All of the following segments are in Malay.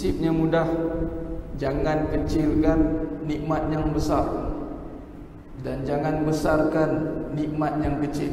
prinsipnya mudah. Jangan kecilkan nikmat yang besar dan jangan besarkan nikmat yang kecil.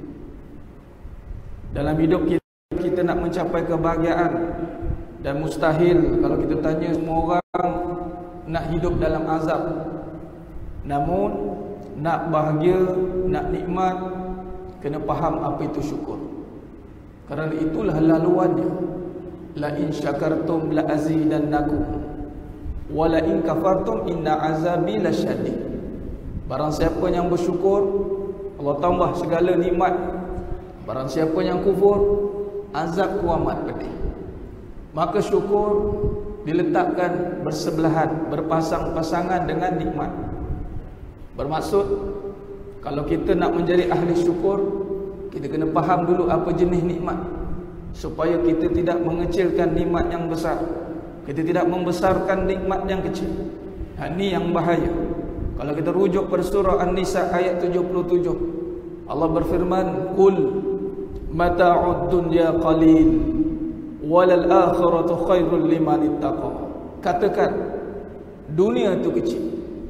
Dalam hidup kita nak mencapai kebahagiaan, dan mustahil kalau kita tanya semua orang nak hidup dalam azab. Namun nak bahagia, nak nikmat, kena faham apa itu syukur. Kerana itulah laluannya. La in syakartum la azidannakum wa la in kafartum inna azabi lasyadid. Barang siapa yang bersyukur, Allah tambah segala nikmat. Barang siapa yang kufur, azabku amat pedih. Maka syukur diletakkan bersebelahan, berpasang-pasangan dengan nikmat. Bermaksud, kalau kita nak menjadi ahli syukur, kita kena faham dulu apa jenis nikmat, supaya kita tidak mengecilkan nikmat yang besar, kita tidak membesarkan nikmat yang kecil. Ini yang bahaya. Kalau kita rujuk pada surah An-Nisa ayat 77, Allah berfirman, "Qul mata'ud dunya qalil walal akhiratu khairul liman ittaqa." Katakan, dunia itu kecil.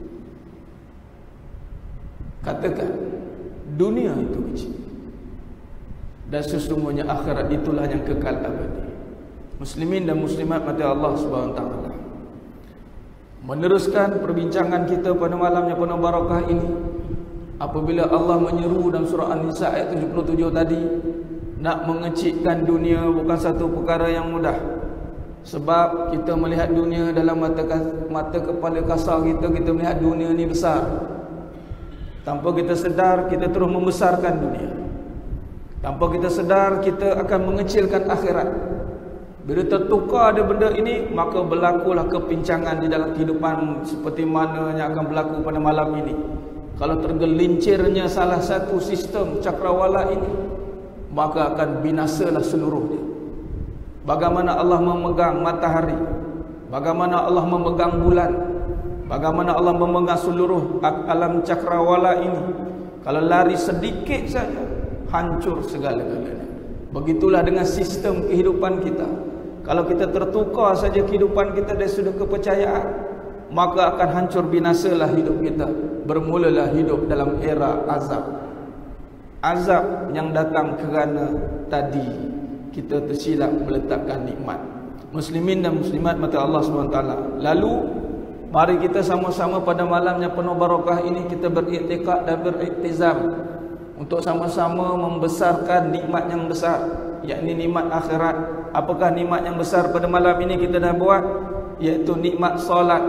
Katakan, dunia itu kecil, dan sesungguhnya akhirat itulah yang kekal abadi. Muslimin dan muslimat mati Allah Subhanahu wa taala. Meneruskan perbincangan kita pada malam yang penuh barakah ini, apabila Allah menyeru dalam surah An-Nisa ayat 77 tadi, nak mengecilkan dunia bukan satu perkara yang mudah. Sebab kita melihat dunia dalam mata kepala kasar kita melihat dunia ni besar. Tanpa kita sedar, kita terus membesarkan dunia. Tanpa kita sedar, kita akan mengecilkan akhirat. Bila tertukar ada benda ini, maka berlakulah kepincangan di dalam kehidupan, seperti mana yang akan berlaku pada malam ini. Kalau tergelincirnya salah satu sistem cakrawala ini, maka akan binasalah seluruhnya. Bagaimana Allah memegang matahari, bagaimana Allah memegang bulan, bagaimana Allah memegang seluruh alam cakrawala ini. Kalau lari sedikit saja, hancur segala-galanya. Begitulah dengan sistem kehidupan kita. Kalau kita tertukar saja kehidupan kita dari sudut kepercayaan, maka akan hancur binasalah hidup kita. Bermulalah hidup dalam era azab. Azab yang datang kerana tadi kita tersilap meletakkan nikmat. Muslimin dan muslimat mata Allah SWT. Lalu mari kita sama-sama pada malam yang penuh barakah ini, kita beriktikad dan beriktizam untuk sama-sama membesarkan nikmat yang besar, yakni nikmat akhirat. Apakah nikmat yang besar pada malam ini kita dah buat? Iaitu nikmat solat.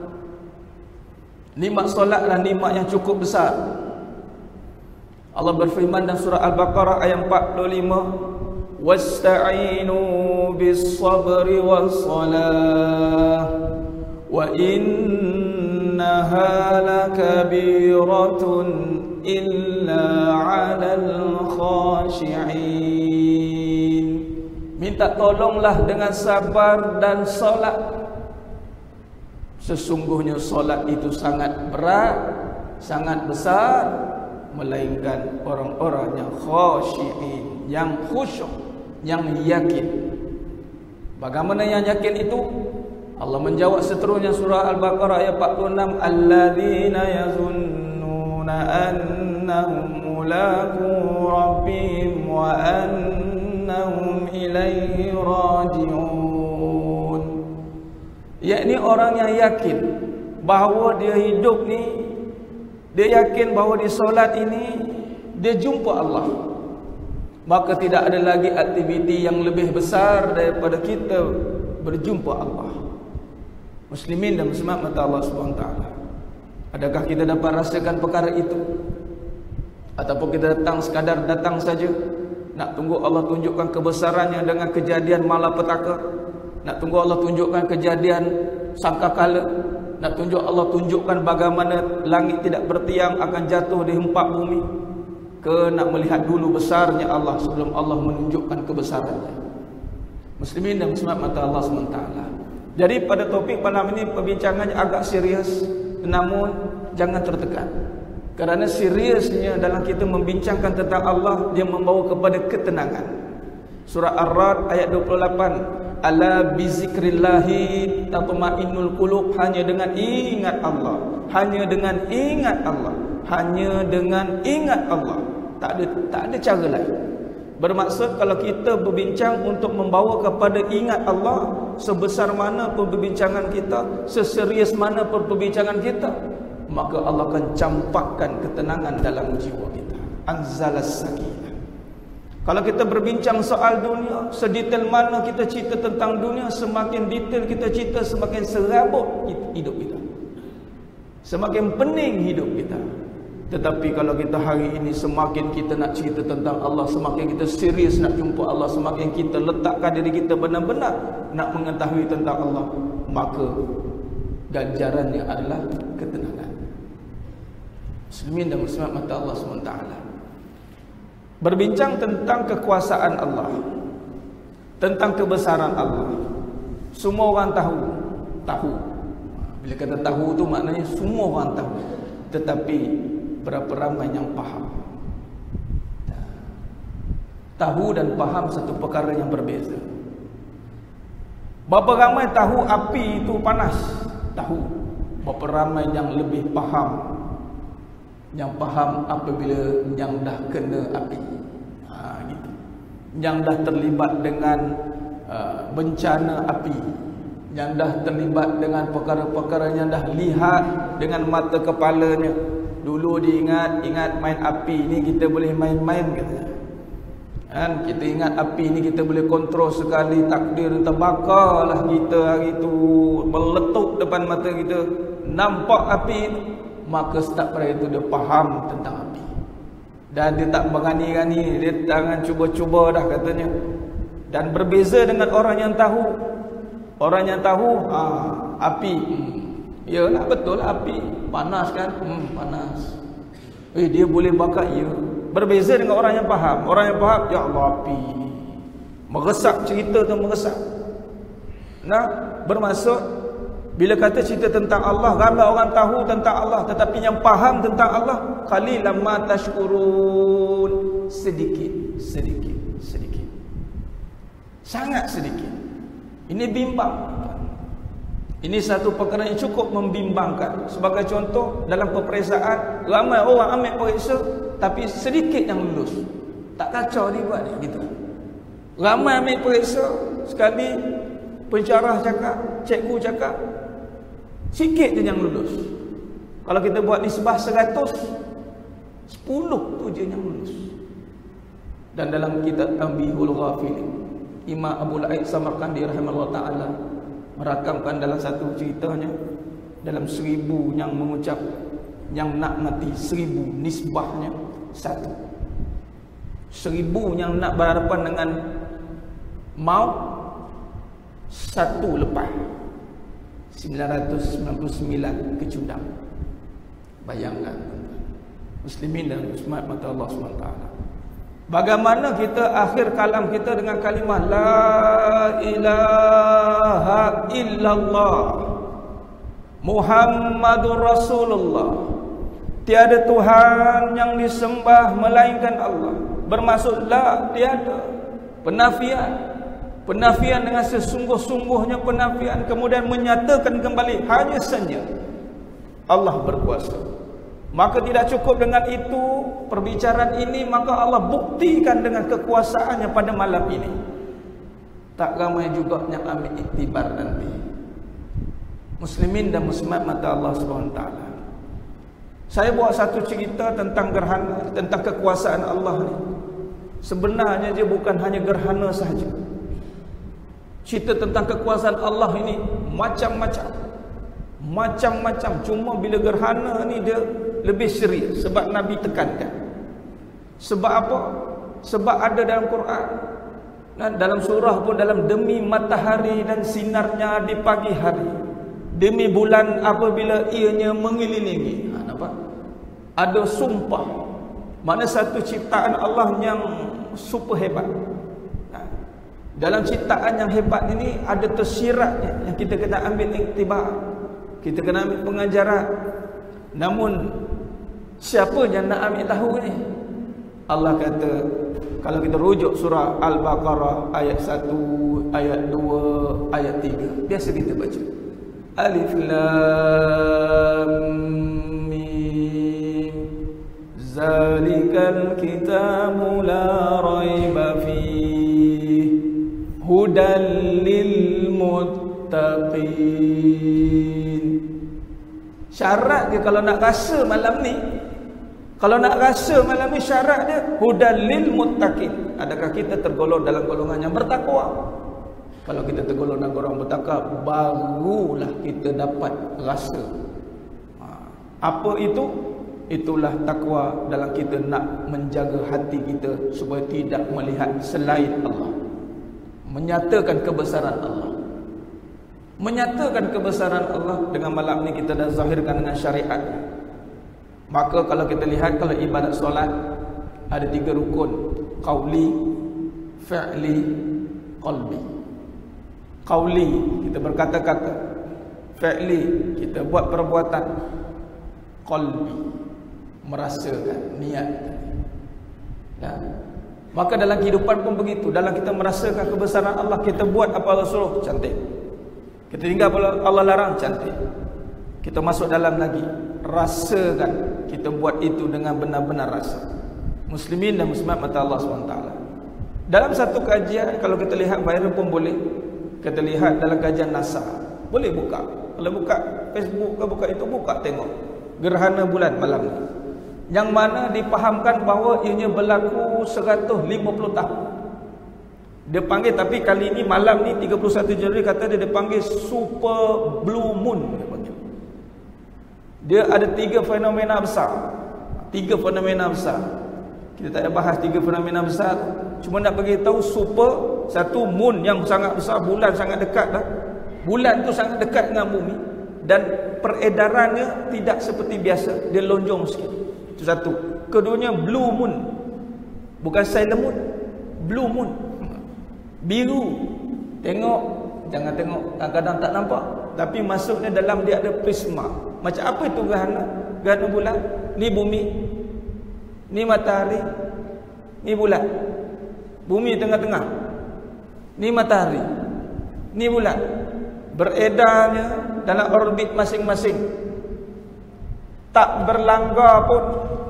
Nikmat solat adalah nikmat yang cukup besar. Allah berfirman dalam surah Al-Baqarah ayat 45, "Wasta'inu bis-sabri was-salah wa innaha lakabiratun illa 'alal khashi'in." Minta tolonglah dengan sabar dan solat. Sesungguhnya solat itu sangat berat, sangat besar, melainkan orang-orang yang khashi'in, yang khusyuk, yang yakin. Bagaimana yang yakin itu? Allah menjawab seterusnya surah Al-Baqarah ayat 46, "Alladzina yazunnuna annahum mulaqu rabbihim wa annahum ilaihi raji'un." Yakni orang yang yakin bahawa dia hidup ni, dia yakin bahawa di solat ini dia jumpa Allah, maka tidak ada lagi aktiviti yang lebih besar daripada kita berjumpa Allah. Muslimin dan muslimat mata Allah SWT. Adakah kita dapat rasakan perkara itu? Ataupun kita datang sekadar datang saja, nak tunggu Allah tunjukkan kebesarannya dengan kejadian malapetaka, nak tunggu Allah tunjukkan kejadian sangkakala, nak tunjuk Allah tunjukkan bagaimana langit tidak bertiang akan jatuh di hempak bumi, ke nak melihat dulu besarnya Allah sebelum Allah menunjukkan kebesarannya? Muslimin dan muslimat mata Allah SWT. Jadi pada topik malam ini perbincangannya agak serius, namun jangan tertekan. Kerana seriusnya dalam kita membincangkan tentang Allah, dia membawa kepada ketenangan. Surah Ar-Ra'd ayat 28, ala bizikrillahi tatma'innul qulub, hanya dengan ingat Allah, hanya dengan ingat Allah, hanya dengan ingat Allah. Tak ada cara lain. Bermaksud kalau kita berbincang untuk membawa kepada ingat Allah, sebesar mana pun perbincangan kita, seserius mana pun perbincangan kita, maka Allah akan campakkan ketenangan dalam jiwa kita. Anzalas sakinah. Kalau kita berbincang soal dunia, sedetail mana kita cerita tentang dunia, semakin detail kita cerita, semakin serabut hidup kita, semakin pening hidup kita. Tetapi kalau kita hari ini semakin kita nak cerita tentang Allah, semakin kita serius nak jumpa Allah, semakin kita letakkan diri kita benar-benar nak mengetahui tentang Allah, maka ganjarannya adalah ketenangan. Muslimin dan muslimat mata Allah SWT. Berbincang tentang kekuasaan Allah, tentang kebesaran Allah, semua orang tahu. Bila kata tahu tu maknanya semua orang tahu. Tetapi berapa ramai yang faham? Tahu dan faham satu perkara yang berbeza. Berapa ramai tahu api itu panas? Tahu. Berapa ramai yang lebih faham? Yang faham apabila yang dah kena api, gitu. Yang dah terlibat dengan bencana api, yang dah terlibat dengan perkara-perkara yang dah lihat dengan mata kepalanya. Dulu diingat main api ni kita boleh main-main katanya. Kan kita ingat api ni kita boleh kontrol sekali, takdir terbakarlah kita hari tu, meletup depan mata kita, nampak api, maka start pada itu dia faham tentang api. Dan dia tak berani-rani, dia jangan cuba-cuba dah katanya. Dan berbeza dengan orang yang tahu. Orang yang tahu, api, yalah betul lah api, panas kan? Panas. Dia boleh bakar, ya. Berbeza dengan orang yang faham. Orang yang faham, ya Allah api, meresap, cerita tu meresap. Nah, bermaksud bila kata cerita tentang Allah, ramai orang tahu tentang Allah, tetapi yang faham tentang Allah qalilan ma tashkurun, sedikit. Sangat sedikit. Ini bimbang. Ini satu perkara yang cukup membimbangkan. Sebagai contoh, dalam peperiksaan, ramai orang ambil periksa tapi sedikit yang lulus. Tak kacau dia buat ni gitu. Ramai ambil periksa, sekali pensyarah cakap, cikgu cakap, sikit je yang lulus. Kalau kita buat nisbah 100, 10 tu je yang lulus. Dan dalam kitab Tanbihul Ghafilin, Imam Abul Aid Samarkandi rahimahullah ta'ala merakamkan dalam satu ceritanya, dalam 1000 yang mengucap yang nak mati, 1000 nisbahnya 1. 1000 yang nak berhadapan dengan maut, 1 lepas. 999 kecundang. Bayangkan muslimin dan muslimat mata Allah SWT. Bagaimana kita akhir kalam kita dengan kalimah La ilaha illallah Muhammadur Rasulullah, tiada Tuhan yang disembah melainkan Allah. Bermaksud la, tiada. Penafian dengan sesungguh-sungguhnya penafian, kemudian menyatakan kembali hanya saja Allah berkuasa. Maka tidak cukup dengan itu perbicaraan ini, maka Allah buktikan dengan kekuasaannya pada malam ini. Tak ramai juga yang ambil iktibar nanti. Muslimin dan muslimat mata Allah SWT. Saya buat satu cerita tentang gerhana, tentang kekuasaan Allah ni. Sebenarnya dia bukan hanya gerhana sahaja. Cerita tentang kekuasaan Allah ini macam-macam. Cuma bila gerhana ni dia lebih serius, sebab Nabi tekankan. Sebab apa? Sebab ada dalam Quran, dan dalam surah pun, dalam demi matahari dan sinarnya di pagi hari, demi bulan apabila ianya mengelilingi. Nampak? Ada sumpah. Mana satu ciptaan Allah yang super hebat. Dalam ciptaan yang hebat ini ada tersiratnya yang kita kena ambil iktibar, kita kena ambil pengajaran. Namun siapa yang nak ambil tahu ni? Allah kata Kalau kita rujuk surah Al-Baqarah ayat 1, ayat 2, ayat 3, biasa kita baca Alif Lam Mim Zalikal kitabu la raiba fihi hudal lil muttaqin. Syarat dia kalau nak rasa malam ni, syarat dia hudal lil muttaqin. Adakah kita tergolong dalam golongan yang bertakwa? Kalau kita tergolong dalam golongan bertakwa, barulah kita dapat rasa. Apa itu? Itulah takwa dalam kita nak menjaga hati kita supaya tidak melihat selain Allah. Menyatakan kebesaran Allah. Menyatakan kebesaran Allah dengan malam ni kita dah zahirkan dengan syariat. Maka kalau kita lihat, kalau ibadat solat ada 3 rukun: qauli, fi'li, qalbi. Qauli, kita berkata-kata. Fi'li, kita buat perbuatan. Qalbi, merasakan niat. Ya. Maka dalam kehidupan pun begitu. Dalam kita merasakan kebesaran Allah, kita buat apa Allah suruh, cantik. Kita tinggal apa Allah larang, cantik. Kita masuk dalam lagi, rasakan. Kita buat itu dengan benar-benar rasa. Muslimin dan muslimat mata Allah SWT. Dalam satu kajian, kalau kita lihat viral pun boleh, kita lihat dalam kajian NASA, boleh buka. Kalau buka Facebook ke buka itu, buka tengok gerhana bulan malam ni, yang mana dipahamkan bahawa ianya berlaku 150 tahun. Dia panggil, tapi kali ini malam ni 31 Januari kata dia panggil super blue moon. Dia ada 3 fenomena besar. 3 fenomena besar. Kita tak ada bahas 3 fenomena besar, cuma nak bagi tahu super. Satu, moon yang sangat besar, bulan sangat dekat dah. Bulan tu sangat dekat dengan bumi dan peredarannya tidak seperti biasa, dia lonjong sikit. Itu satu. Keduanya blue moon. Bukan Sailor Moon, blue moon. Biru. Tengok, jangan tengok, kadang-kadang tak nampak, tapi masuknya dalam dia ada prisma. Macam apa itu gerhana? Gerhana bulan. Ni bumi, ni matahari, ni bulan. Bumi tengah-tengah, ni matahari, ni bulan. Beredarnya dalam orbit masing-masing, tak berlanggar pun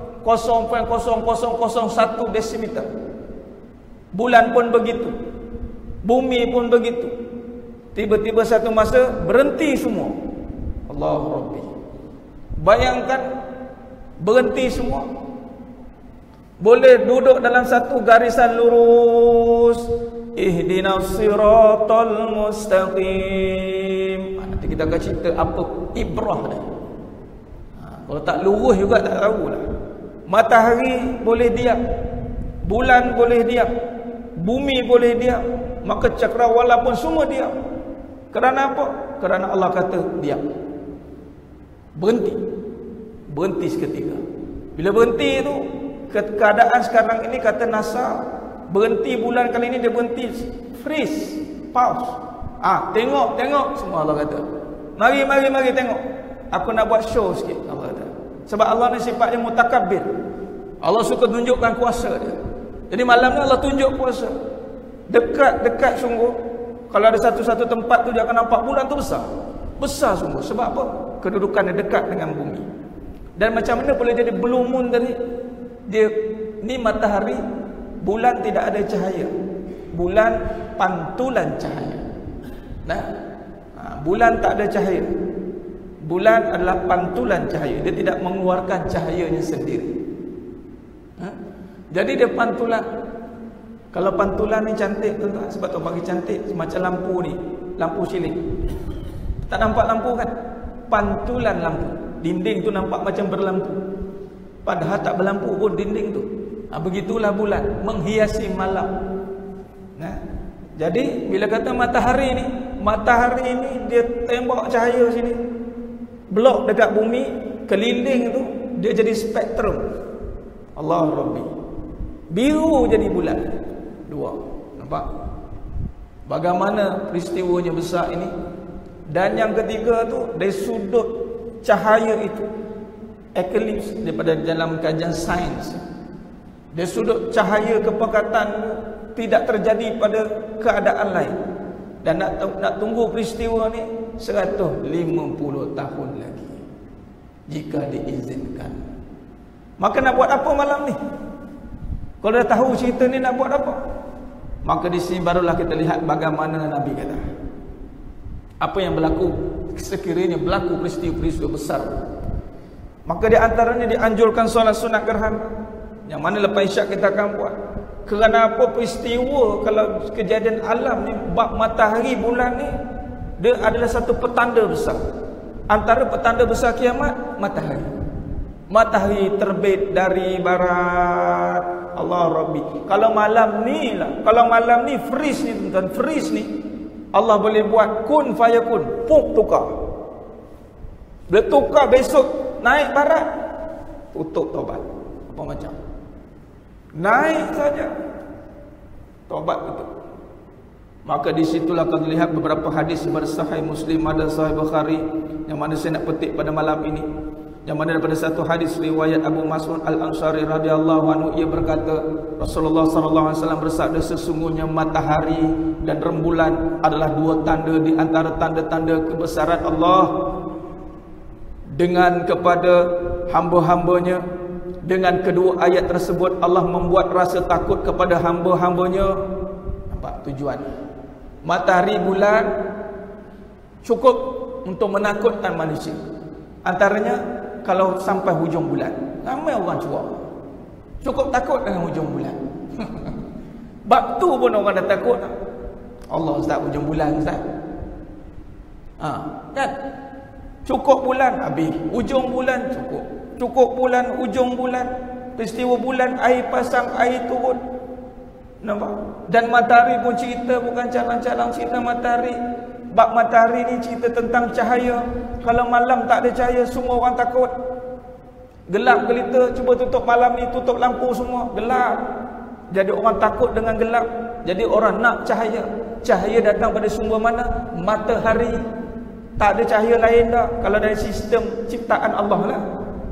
0.0001 desimeter. Bulan pun begitu, bumi pun begitu. Tiba-tiba satu masa berhenti semua. Allahu Rabbi. Bayangkan berhenti semua. Boleh duduk dalam satu garisan lurus. Ihdinas siratal mustaqim. Nanti kita akan cerita apa ibrah dia. Kalau tak lurus juga tak tahulah. Matahari boleh diam, bulan boleh diam, bumi boleh diam, maka cakrawala pun semua diam. Kerana apa? Kerana Allah kata diam. Berhenti. Berhenti seketika. Bila berhenti itu, keadaan sekarang ini kata NASA, berhenti bulan kali ini dia berhenti, freeze, pause. Tengok semua Allah kata. Mari tengok. Aku nak buat show sikit, Allah kata. Sebab Allah ni sifatnya mutakabbir. Allah suka tunjukkan kuasa dia. Jadi malam ni Allah tunjuk kuasa. Dekat sungguh. Kalau ada satu-satu tempat tu dia akan nampak bulan tu besar. Besar sungguh. Sebab apa? Kedudukannya dekat dengan bumi. Dan macam mana boleh jadi blue moon tadi? Dia ni matahari, bulan tidak ada cahaya. Bulan pantulan cahaya. Bulan tak ada cahaya. Bulan adalah pantulan cahaya. Dia tidak mengeluarkan cahayanya sendiri. Jadi dia pantulan. Kalau pantulan ni cantik tuan-tuan, sebab tu bagi cantik macam lampu ni, lampu siling. Tak nampak lampu kan? Pantulan lampu. Dinding tu nampak macam berlampu, padahal tak berlampu pun dinding tu. Begitulah bulan menghiasi malam. Jadi bila kata matahari ni dia tembak cahaya sini, blok dekat bumi, keliling tu dia jadi spektrum. Allah Rabbi. Biru jadi bulan. Dua. Nampak? Bagaimana peristiwanya besar ini? Dan yang ketiga tu, dari sudut cahaya itu, eclipse, daripada dalam kajian sains, Dari sudut cahaya kepekatan tidak terjadi pada keadaan lain. Dan nak tunggu peristiwa ni 150 tahun lagi, jika diizinkan. Maka nak buat apa malam ni? Kalau dah tahu cerita ni, nak buat apa? Maka di sini barulah kita lihat bagaimana Nabi kata, apa yang berlaku sekiranya berlaku peristiwa-peristiwa besar. Maka di antaranya dianjurkan solat sunat gerhana, yang mana lepas isyak kita akan buat. Kerana apa? Peristiwa kalau kejadian alam ni, bab matahari bulan ni, dia adalah satu petanda besar. Antara petanda besar kiamat, matahari. Matahari terbit dari barat. Allah Rabbi. Kalau malam ni lah, kalau malam ni freeze ni tuan-tuan, freeze ni Allah boleh buat kun fayakun, puk tukar. Dia tukar besok naik barat, tutup taubat. Apa macam? Naik saja, taubat betul. Maka di situlah kita lihat beberapa hadis daripada Sahih Muslim, ada Sahih Bukhari, yang mana saya nak petik pada malam ini. Yang mana daripada satu hadis riwayat Abu Mas'ud Al-Ansari radhiyallahu anhu, ia berkata, Rasulullah sallallahu alaihi wasallam bersabda, sesungguhnya matahari dan rembulan adalah dua tanda di antara tanda-tanda kebesaran Allah dengan kepada hamba-hambanya. Dengan kedua ayat tersebut Allah membuat rasa takut kepada hamba-hambanya. Nampak tujuan? Matahari, bulan cukup untuk menakutkan manusia. Antaranya kalau sampai hujung bulan, ramai orang cuak. Cukup takut dengan hujung bulan. Bab tu pun orang dah takut. Allah Ustaz, hujung bulan Ustaz. Kan? Cukup bulan habis, ujung bulan cukup. Cukup bulan, ujung bulan, peristiwa bulan, air pasang, air turun. Nampak? Dan matahari pun cerita, bukan calang-calang cerita matahari. Bab matahari ni cerita tentang cahaya. Kalau malam tak ada cahaya, semua orang takut. Gelap gelita, cuba tutup malam ni, tutup lampu semua, gelap. Jadi orang takut dengan gelap. Jadi orang nak cahaya. Cahaya datang pada sumber mana? Matahari. Tak ada cahaya lain dah. Kalau dari sistem ciptaan Allah lah.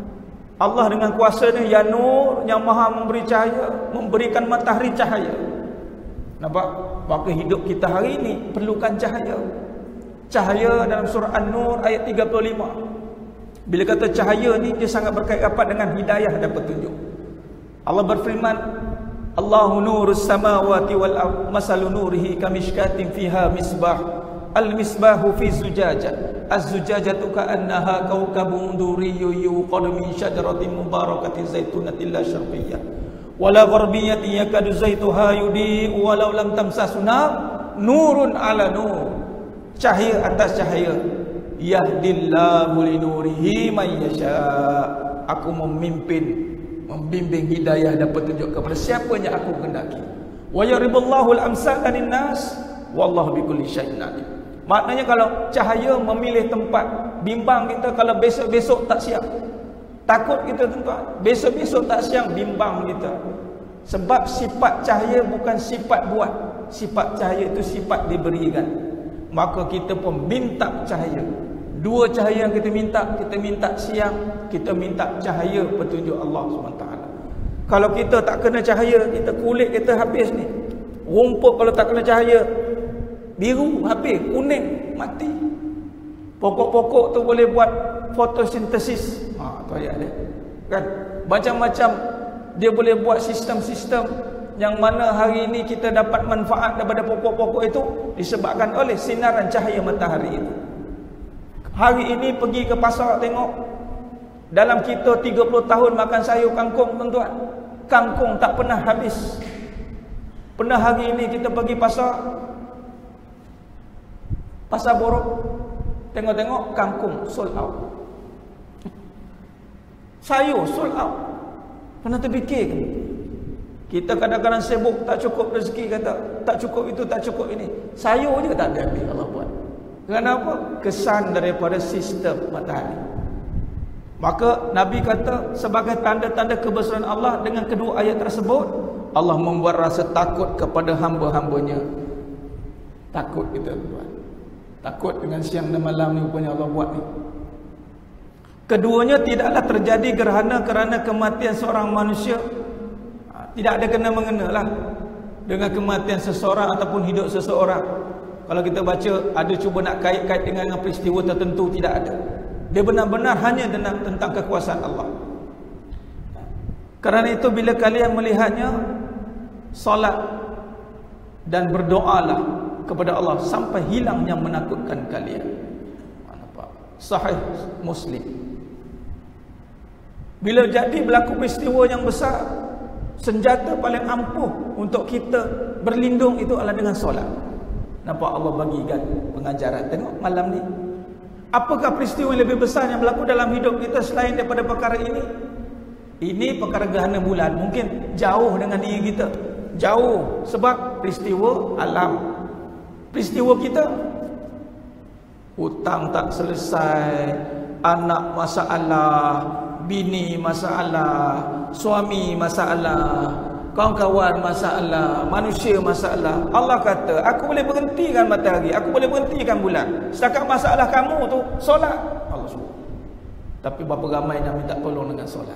Allah dengan kuasanya, Ya Nur, yang maha memberi cahaya, memberikan matahari cahaya. Nampak? Maka hidup kita hari ini perlukan cahaya. Cahaya dalam surah An-Nur ayat 35. Bila kata cahaya ni, dia sangat berkait rapat dengan hidayah dan petunjuk. Allah berfirman, Allahu nurus samawati wal ard, masalu nurihi kamishkatin fiha misbah. Al-misbahu fi zujajah. Az-zujajatu ka'annaha kawkabun duriyyun yuqadu min syajaratin mubarakatin zaitunatin la syarqiyyah wala gharbiyyatin yakadu zaituha yudi'u walau lam tamsasu nar nurun ala nur. Cahaya atas cahaya. Yahdillahu li nurihi man yasha. Aku membimbing hidayah dan petunjuk kepada siapa yang aku kehendaki. Wa yaribullahu al-amsal lin-nas wallahu bikulli syai'in alim. Maknanya kalau cahaya memilih tempat, bimbang kita kalau besok-besok tak siap. Takut kita tuan-tuan, besok-besok tak siap, bimbang kita. Sebab sifat cahaya bukan sifat buat. Sifat cahaya itu sifat diberikan. Maka kita pun minta cahaya. Dua cahaya yang kita minta siang, kita minta cahaya petunjuk Allah SWT. Kalau kita tak kena cahaya, kita kulit kita habis ni. Rumput kalau tak kena cahaya, biru habis, kuning mati. Pokok-pokok tu boleh buat fotosintesis. Tu ayat dia. Kan? Macam-macam dia boleh buat sistem-sistem yang mana hari ini kita dapat manfaat daripada pokok-pokok itu disebabkan oleh sinaran cahaya matahari itu. Hari ini pergi ke pasar tengok, dalam kita 30 tahun makan sayur kangkung tuan-tuan, kangkung tak pernah habis. Pernah hari ini kita pergi pasar Borok, tengok-tengok kangkung sold out, sayur sold out. Pernah terfikir ke? Kita kadang-kadang sibuk, tak cukup rezeki, kata tak cukup itu, tak cukup ini, sayur je tak ada habis Allah buat. Kenapa? Kesan daripada sistem matahari. Maka Nabi kata sebagai tanda-tanda kebesaran Allah, dengan kedua ayat tersebut Allah membuat rasa takut kepada hamba-hambanya. Takut kita tuan. Takut dengan siang dan malam ni rupanya Allah buat ni. Keduanya tidaklah terjadi gerhana kerana kematian seorang manusia. tidak ada kena-mengena lah dengan kematian seseorang ataupun hidup seseorang. Kalau kita baca, ada cuba nak kait-kait dengan peristiwa tertentu, tidak ada. Dia benar-benar hanya tentang kekuasaan Allah. Kerana itu bila kalian melihatnya, solat dan berdoalah kepada Allah sampai hilang yang menakutkan kalian. Sahih Muslim. Bila jadi berlaku peristiwa yang besar, senjata paling ampuh untuk kita berlindung itu adalah dengan solat. Nampak Allah bagikan pengajaran. Tengok malam ni, apakah peristiwa yang lebih besar yang berlaku dalam hidup kita selain daripada perkara ini? Ini perkara gerhana bulan, mungkin jauh dengan diri kita, jauh sebab peristiwa alam. Peristiwa kita, hutang tak selesai, anak masalah, bini masalah, suami masalah, kawan-kawan masalah, manusia masalah. Allah kata, aku boleh berhentikan matahari, aku boleh berhentikan bulan, setakat masalah kamu tu solat. Allah suruh. Tapi berapa ramai yang minta tolong dengan solat.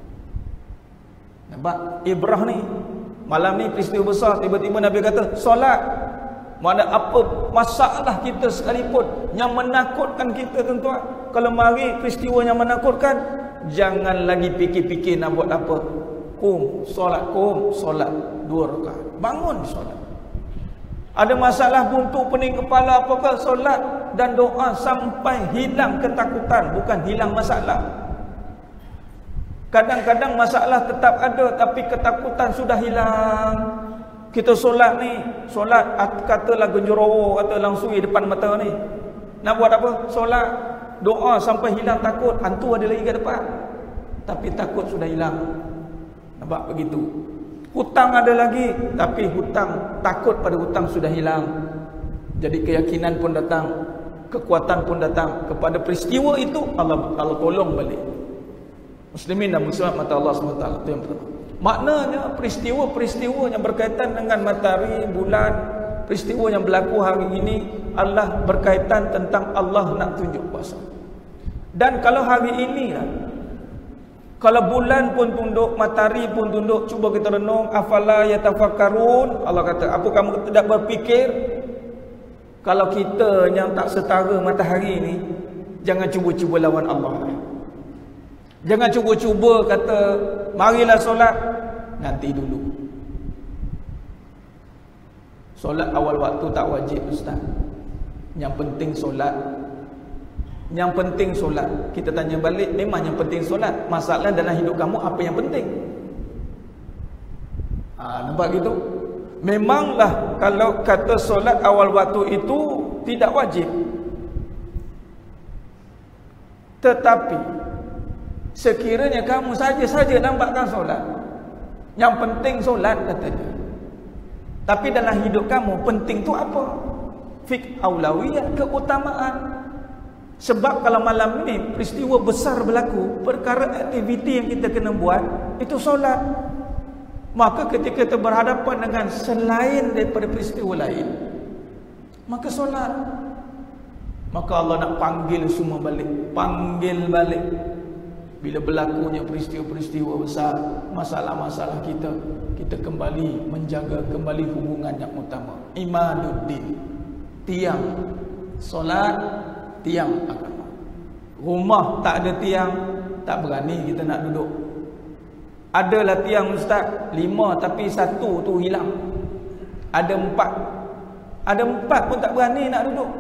Nampak ibrah ni, malam ni peristiwa besar, tiba-tiba Nabi kata solat. Mana apa masalah kita sekalipun yang menakutkan kita, tuan-tuan, kalau mari peristiwa yang menakutkan, jangan lagi fikir-fikir nak buat apa. Solat 2 rakaat, bangun solat. Ada masalah buntu pening kepala apakah, solat dan doa sampai hilang ketakutan, bukan hilang masalah. Kadang-kadang masalah tetap ada tapi ketakutan sudah hilang. Kita solat ni, solat katalah genjerowo, kata langsui depan mata ni. Nak buat apa? Solat, doa sampai hilang takut. Hantu ada lagi ke depan, tapi takut sudah hilang. Nampak begitu. Hutang ada lagi, tapi hutang, takut pada hutang sudah hilang. Jadi keyakinan pun datang, kekuatan pun datang. Kepada peristiwa itu Allah tolong balik. Muslimin dan muslimat mata Allah SWT. Itu yang pertama. Maknanya peristiwa-peristiwa yang berkaitan dengan matahari, bulan, peristiwa yang berlaku hari ini adalah berkaitan tentang Allah nak tunjuk kuasa. Dan kalau hari ini lah, kalau bulan pun tunduk, matahari pun tunduk, cuba kita renung, afala yatafakkarun. Allah kata, apa kamu tidak berfikir? Kalau kita yang tak setara matahari ni, jangan cuba-cuba lawan Allah. Jangan cuba-cuba kata marilah solat, nanti dulu. Solat awal waktu tak wajib, ustaz. Yang penting solat. Yang penting solat. Kita tanya balik, memang yang penting solat. Masalah dalam hidup kamu apa yang penting? Nampak gitu? Memanglah kalau kata solat awal waktu itu tidak wajib. Tetapi sekiranya kamu saja-saja nampakkan solat, yang penting solat katanya, tapi dalam hidup kamu penting tu apa? Fik aulawiyah, keutamaan. Sebab kalau malam ini peristiwa besar berlaku, perkara aktiviti yang kita kena buat itu solat. Maka ketika kita berhadapan dengan selain daripada peristiwa lain, maka solat. Maka Allah nak panggil semua balik, panggil balik. Bila berlakunya peristiwa-peristiwa besar, masalah-masalah kita kembali menjaga kembali hubungan yang utama. Imaduddin, tiang solat, tiang agama. Rumah tak ada tiang, tak berani kita nak duduk. Adalah tiang ustaz, 5 tapi 1 tu hilang. Ada 4. Ada 4 pun tak berani nak duduk.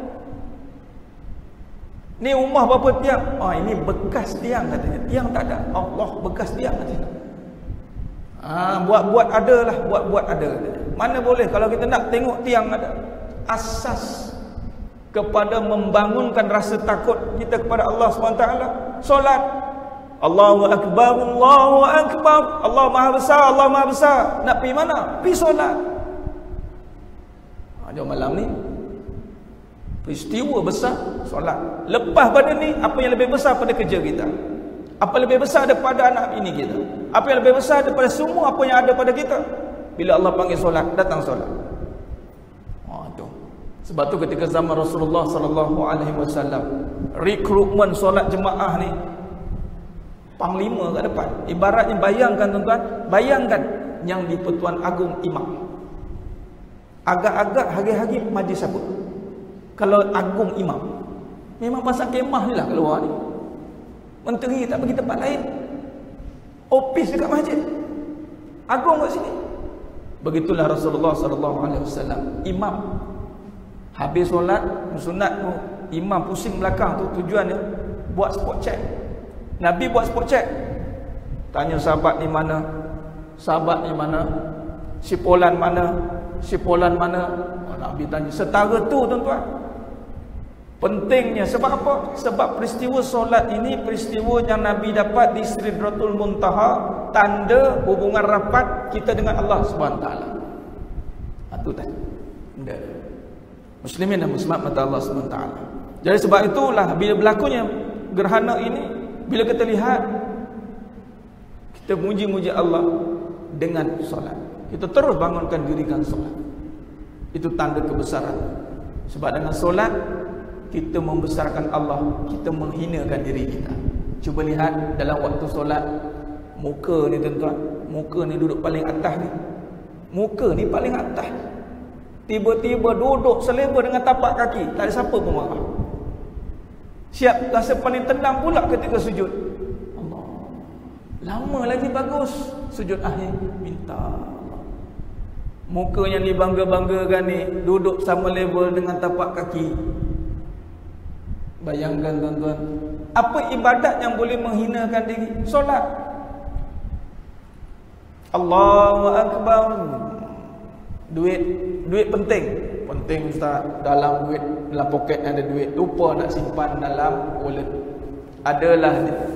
Ni rumah berapa tiang? Ini bekas tiang katanya. Tiang tak ada. Allah, bekas tiang katanya. Buat-buat adalah, buat-buat ada. Mana boleh kalau kita nak tengok tiang ada. Asas kepada membangunkan rasa takut kita kepada Allah SWT, solat. Allahu Akbar, Allahu Akbar, Allah Maha Besar, Allah Maha Besar. Nak pergi mana? Pergi solat. Jom malam ni peristiwa besar, solat. Lepas pada ni, apa yang lebih besar pada kerja kita? Apa lebih besar daripada anak ini kita? Apa yang lebih besar daripada semua apa yang ada pada kita? Bila Allah panggil solat, datang solat. Tu. Sebab tu ketika zaman Rasulullah SAW, rekrutmen solat jemaah ni, panglima kat depan. Ibaratnya bayangkan tuan-tuan, bayangkan yang di Pertuan Agong imam. Agak-agak hari-hari majlis apa? Kalau agung imam, memang pasal kemah ni lah keluar ni. Menteri tak pergi tempat lain, ofis dekat masjid, agung kat sini. Begitulah Rasulullah SAW, imam habis solat sunat tu, imam pusing belakang tu, tujuannya buat spot check. Nabi buat spot check, tanya sahabat ni mana, sahabat ni mana, si Polan mana, si Polan mana. Nabi tanya setara tu tuan-tuan. Pentingnya sebab apa? Sebab peristiwa solat ini peristiwa yang Nabi dapat di Sidratul Muntaha, tanda hubungan rapat kita dengan Allah SWT. Itu tanda muslimin dan muslimat mata Allah SWT. Jadi sebab itulah bila berlakunya gerhana ini, bila kita lihat, kita muji-muji Allah dengan solat. Kita terus bangunkan dirikan solat. Itu tanda kebesaran. Sebab dengan solat kita membesarkan Allah, kita menghinakan diri kita. Cuba lihat dalam waktu solat, muka ni tuan-tuan, muka ni duduk paling atas ni, muka ni paling atas, tiba-tiba duduk seleba dengan tapak kaki, tak ada siapa pun marah. Siap rasa paling tenang pula ketika sujud. Allah, lama lagi bagus sujud akhir, minta Allah. Muka yang dibangga-banggakan ni duduk sama level dengan tapak kaki. Bayangkan tuan-tuan, apa ibadat yang boleh menghinakan diri? Solat. Allahu Akbar. Duit penting. Penting ustaz. Dalam duit, dalam poket ada duit, lupa nak simpan dalam wallet. Adalah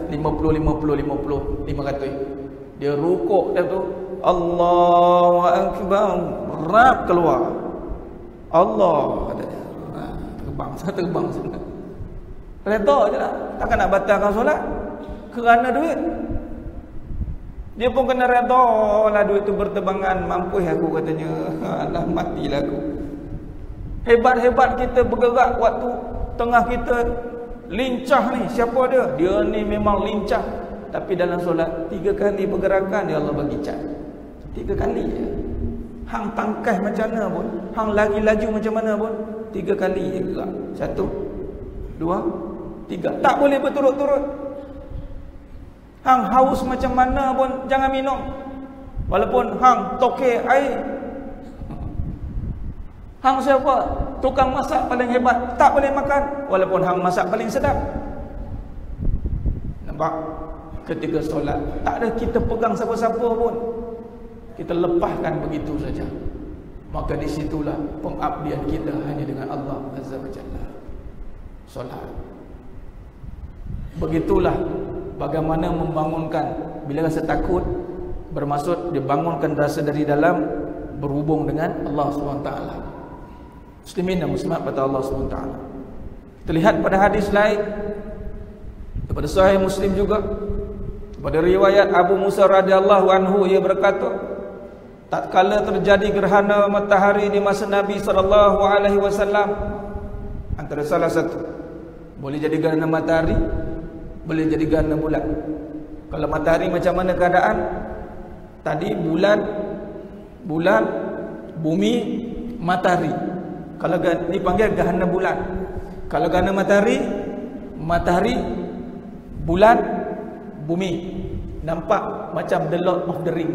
50 500. Dia rukuk dia tu, Allahu Akbar, rap keluar. Allah katanya. Terbang sana. Redha je lah. Takkan nak batalkan solat kerana duit. Dia pun kena redha lah duit tu berterbangan. Mampus aku katanya. Alah, matilah aku. Hebat-hebat kita bergerak waktu tengah kita lincah ni. Siapa dia? Dia ni memang lincah. Tapi dalam solat 3 kali pergerakan dia Allah bagi cat. 3 kali je. Hang tangkai macam mana pun, hang lari laju macam mana pun, 3 kali je gerak. 1, 2, 3. Tak boleh berturut-turut. Hang haus macam mana pun jangan minum. Walaupun hang tokek air. Hang siapa? Tukang masak paling hebat, tak boleh makan walaupun hang masak paling sedap. Nampak? Ketika solat tak ada kita pegang siapa-siapa pun, kita lepaskan begitu saja. Maka disitulah pengabdian kita hanya dengan Allah Azza wa Jalla. Solat. Begitulah bagaimana membangunkan. Bila rasa takut, bermaksud dibangunkan rasa dari dalam, berhubung dengan Allah SWT. Muslimin dan muslimat pada Allah SWT. Kita lihat pada hadis lain daripada Sahih Muslim juga, pada riwayat Abu Musa radhiyallahu anhu, ia berkata, tatkala terjadi gerhana matahari di masa Nabi SAW, antara salah satu, boleh jadi gerhana matahari, boleh jadi gerhana bulan. Kalau matahari macam mana keadaan? Tadi bulan, bumi, matahari. Kalau dipanggil gerhana bulan. Kalau gerhana matahari, bulan, bumi. Nampak macam the Lord of the Ring.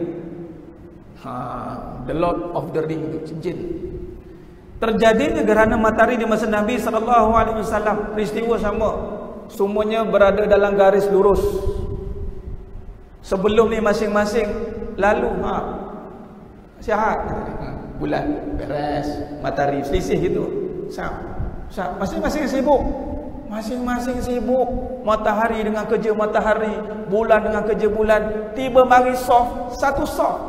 The Lord of the Ring itu cincin. Terjadinya gerhana matahari di masa Nabi SAW, peristiwa sama. Semuanya berada dalam garis lurus. Sebelum ni masing-masing lalu sihat. Bulan beres, matahari selisih gitu. Masing-masing sibuk. Masing-masing sibuk. Matahari dengan kerja matahari, bulan dengan kerja bulan. Tiba mari satu soft.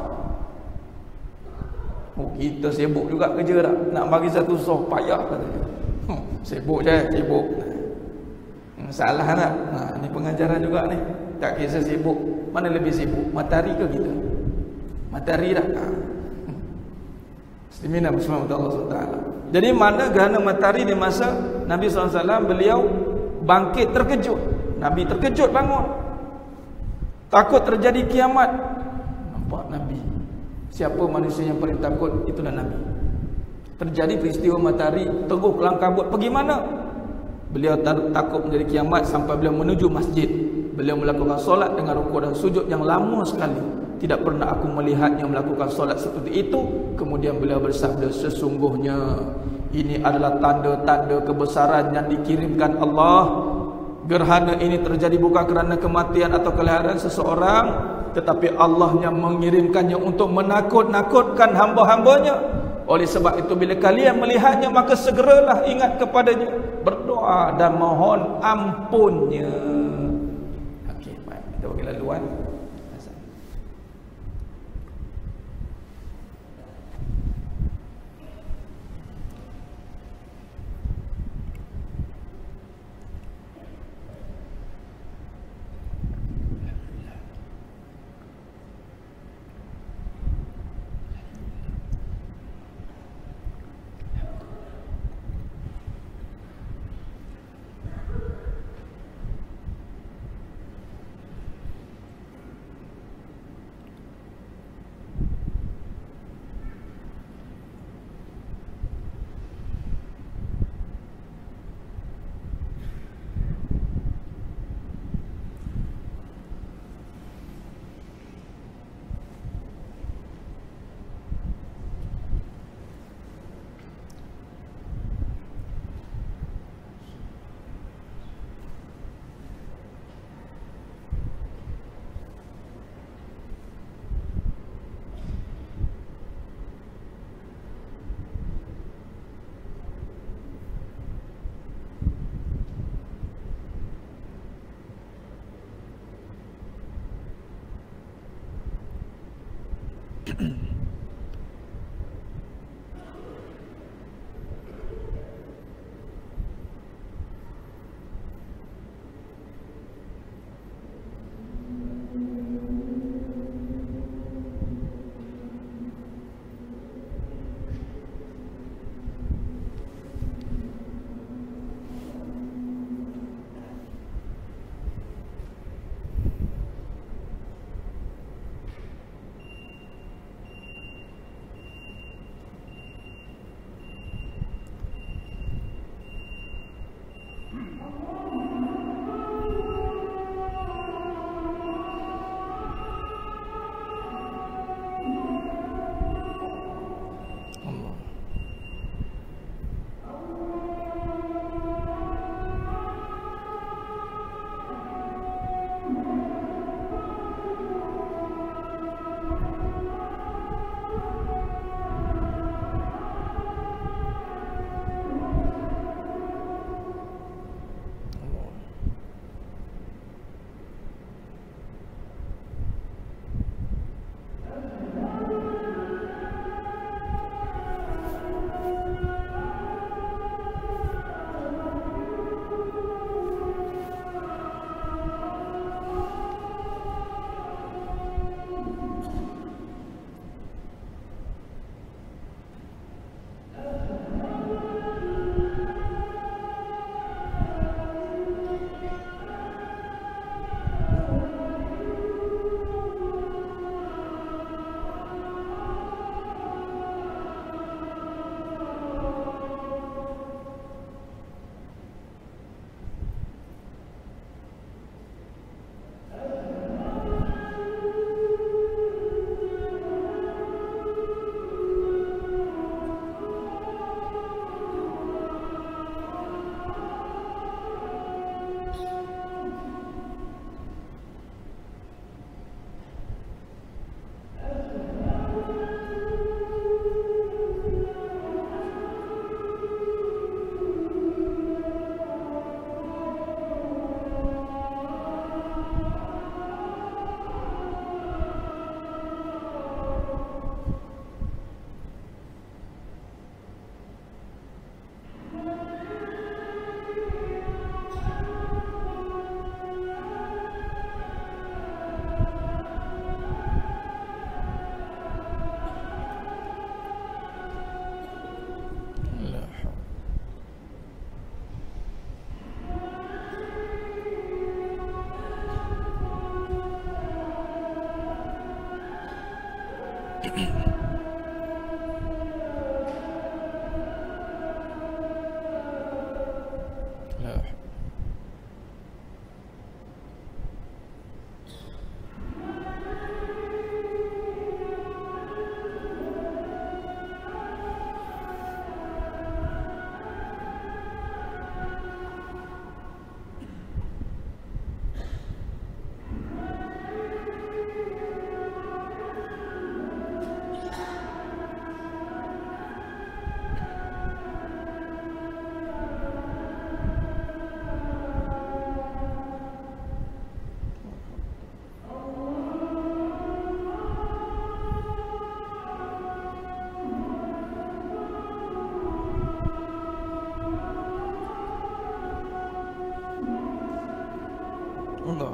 Kita sibuk juga kerja tak? Nak bagi satu soft payah katanya. Sibuk je, sibuk. Salah tak? Ni pengajaran juga ni. Tak kisah sibuk. Mana lebih sibuk? Matahari ke kita? Matahari dah. Muslimin dan muslimat Allah SWT. Jadi mana gerhana matahari di masa Nabi SAW, beliau bangkit terkejut. Nabi terkejut bangun. Takut terjadi kiamat. Nampak Nabi Siapa manusia yang paling takut? Itulah Nabi. Terjadi peristiwa matahari teguh kelang kabut, pergi mana? Beliau takut menjadi kiamat sampai beliau menuju masjid. Beliau melakukan solat dengan rukuk dan sujud yang lama sekali. Tidak pernah aku melihatnya melakukan solat seperti itu. Kemudian beliau bersabda, sesungguhnya ini adalah tanda-tanda kebesaran yang dikirimkan Allah. Gerhana ini terjadi bukan kerana kematian atau kelahiran seseorang, tetapi Allah yang mengirimkannya untuk menakut-nakutkan hamba-hambanya. Oleh sebab itu bila kalian melihatnya, maka segeralah ingat kepadanya, berdoa dan mohon ampunnya. Okey, baik, kita bagi laluan. Allah.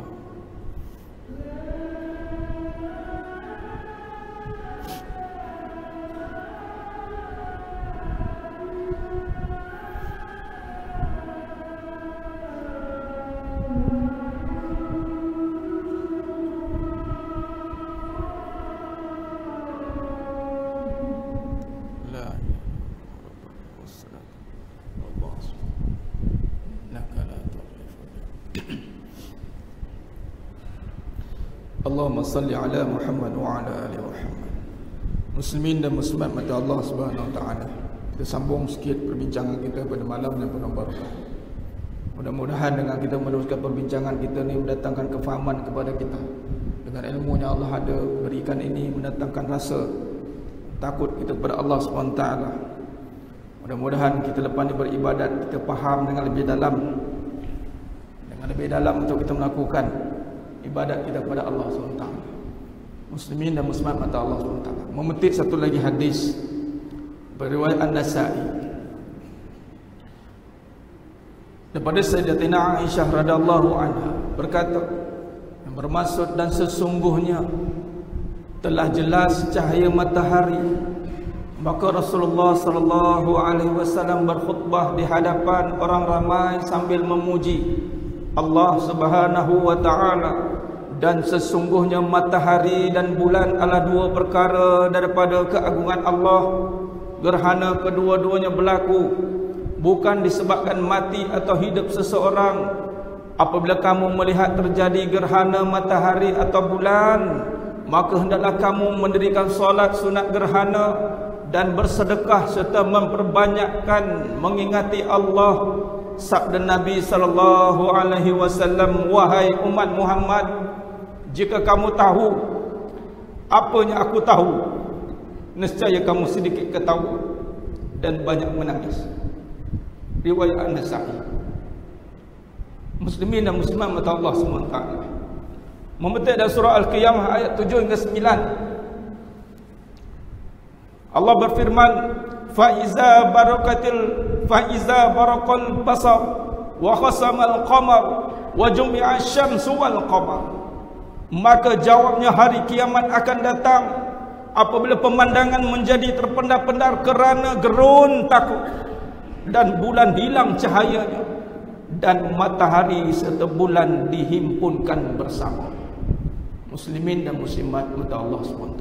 Allahumma salli ala Muhammad wa ala ali Muhammad. Muslimin dan muslimat mata Allah Subhanahu wa taala. Kita sambung sikit perbincangan kita pada malam yang penuh barakah. Mudah-mudahan dengan kita meneruskan perbincangan kita ni mendatangkan kefahaman kepada kita. Dengan ilmu yang Allah ada berikan ini mendatangkan rasa takut kita kepada Allah Subhanahu wa taala. Mudah-mudahan kita lepas ni beribadat kita faham dengan lebih dalam untuk kita melakukan ibadat kita kepada Allah SWT. Muslimin dan muslimat mata Allah SWT. Memetik satu lagi hadis beriwayat An-Nasa'i daripada Sayyidatina Aisyah radhiyallahu anha berkata, yang bermaksud dan sesungguhnya telah jelas cahaya matahari, maka Rasulullah sallallahu alaihi wasallam berkhutbah di hadapan orang ramai sambil memuji Allah Subhanahu wa taala, dan sesungguhnya matahari dan bulan adalah dua perkara daripada keagungan Allah. Gerhana kedua-duanya berlaku bukan disebabkan mati atau hidup seseorang. Apabila kamu melihat terjadi gerhana matahari atau bulan, maka hendaklah kamu mendirikan solat sunat gerhana dan bersedekah serta memperbanyakkan mengingati Allah. Sabda Nabi sallallahu alaihi wasallam, wahai umat Muhammad, jika kamu tahu apa yang aku tahu, nescaya kamu sedikit ketawa dan banyak menangis. Riwayat An-Nasa'i. Muslimin dan muslimat mata Allah SWT. Memetik dari surah Al-Qiyamah ayat 7 hingga 9. Allah berfirman, Faiza barakal basar wa khasamal qamar wa jumi'a syamsu wal qamar. Maka jawabnya hari kiamat akan datang apabila pemandangan menjadi terpendar-pendar kerana gerun takut, dan bulan hilang cahayanya, dan matahari serta bulan dihimpunkan bersama. Muslimin dan muslimat mata Allah SWT.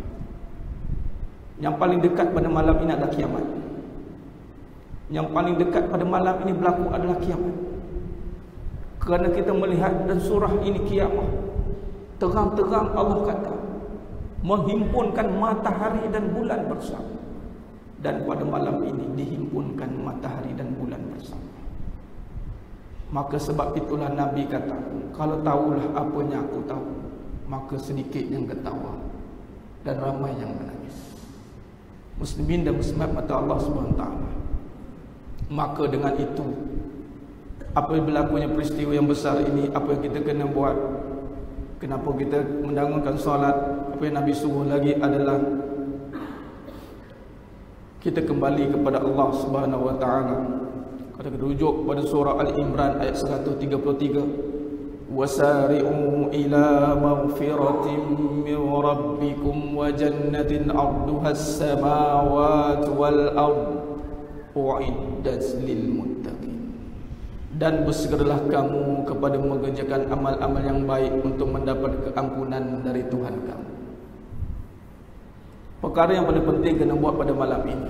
Yang paling dekat pada malam ini adalah kiamat. Yang paling dekat pada malam ini berlaku adalah kiamat. Kerana kita melihat dan surah ini kiamat, terang-terang Allah kata menghimpunkan matahari dan bulan bersama. Dan pada malam ini dihimpunkan matahari dan bulan bersama. Maka sebab itulah Nabi kata, kalau tahulah apa yang aku tahu, maka sedikit yang ketawa dan ramai yang menangis. Muslimin dan muslimat mata Allah SWT. Maka dengan itu, apabila berlakunya peristiwa yang besar ini, apa yang kita kena buat? Kenapa kita mendahulukan solat? Apa yang Nabi suruh lagi adalah kita kembali kepada Allah Subhanahu wa taala. Kalau kita rujuk pada surah Al-Imran ayat 133, wasari'u ila maghfiratin min rabbikum wa jannatin 'arduha as-samawati wal ard u'iddat lil muttaqin. Dan bersegeralah kamu kepada mengerjakan amal-amal yang baik untuk mendapat keampunan dari Tuhan kamu. Perkara yang paling penting kena buat pada malam ini,